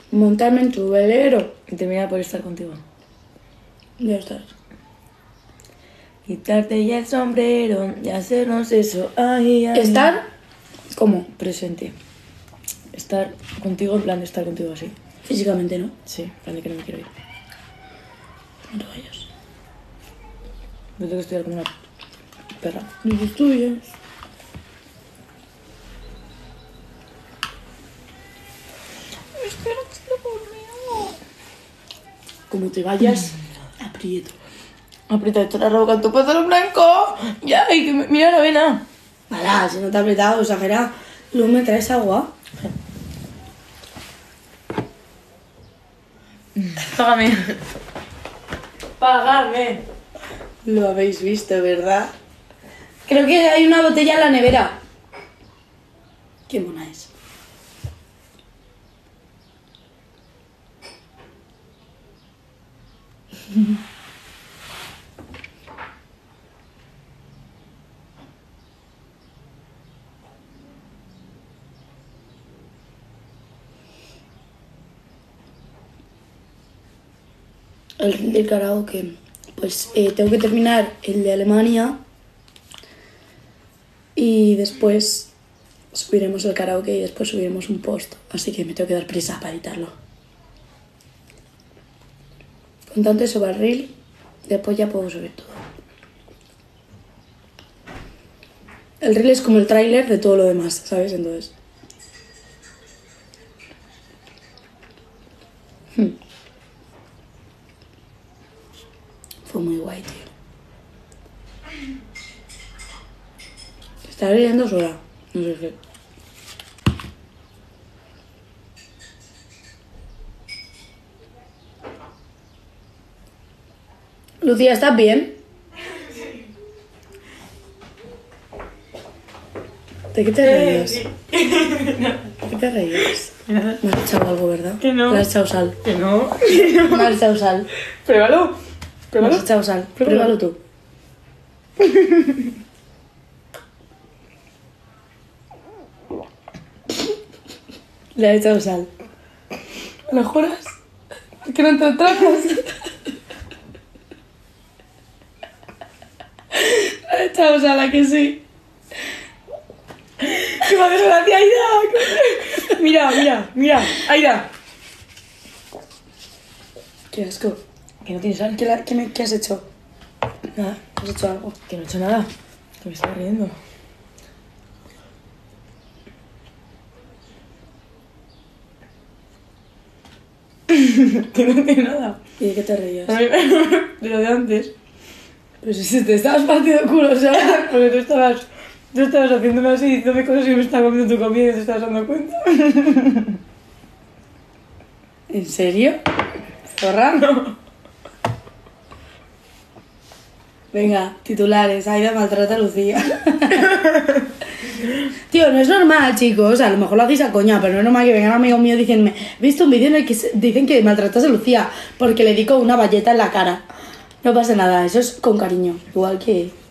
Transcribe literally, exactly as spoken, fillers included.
montarme en tu velero y terminar por estar contigo. ya estás. Quitarte ya el sombrero y hacernos eso. Ay, ay. Estar, ¿cómo? Presente. Estar contigo en plan de estar contigo así. Físicamente, ¿no? Sí, en plan de que no me quiero ir. No te vayas. Yo tengo que estudiar como una perra. No te estudias. Es que no quiero conmigo. Como te vayas, aprieto. Aprieta esto la roca en tu pantalón blanco. Ya, y que me... mira la vena. Para, si no te ha apretado, exagera. Luego me traes agua. Págame. Págame. Lo habéis visto, ¿verdad? Creo que hay una botella en la nevera. Qué mona es. El del karaoke. Pues eh, tengo que terminar el de Alemania y después subiremos el karaoke y después subiremos un post. Así que me tengo que dar prisa para editarlo. Con tanto eso va el reel, después ya puedo subir todo. El reel es como el tráiler de todo lo demás, ¿sabes? Entonces... Hmm. Fue muy guay, tío. Está riendo sola. No sé qué. Lucía, ¿estás bien? ¿De qué te reías? ¿De qué te reías? Me has echado algo, ¿verdad? Que no. Me has echado sal. Que no. Me has echado sal. Pruébalo. Me Pruébalo. has echado sal. Pruébalo. Pruébalo tú. Le has echado sal. ¿Lo juras? ¿Que no te tragas? Le has echado sal, ¿a que sí? ¡Qué me hace gracia, Aida! Mira, mira, mira, Aida. Qué asco. Que no tienes sal. ¿Qué, la- qué me- qué has hecho? Nada. ¿Has hecho algo? Que no he hecho nada. Que me estaba riendo. Que no tiene nada. ¿Y de qué te reías? De lo de antes. Pues si te estabas partiendo el culo, ¿sabes? Porque tú estabas, tú estabas haciéndome así, diciéndome cosas y yo me estaba comiendo tu comida y te estabas dando cuenta. ¿En serio? ¿Zorra? No. Venga, titulares. Aida maltrata a Lucía. Tío, no es normal, chicos. A lo mejor lo hacéis a coña, pero no es normal que vengan amigos míos diciéndome: he visto un vídeo en el que se- dicen que maltratas a Lucía porque le di con una valleta en la cara. No pasa nada, eso es con cariño. Igual que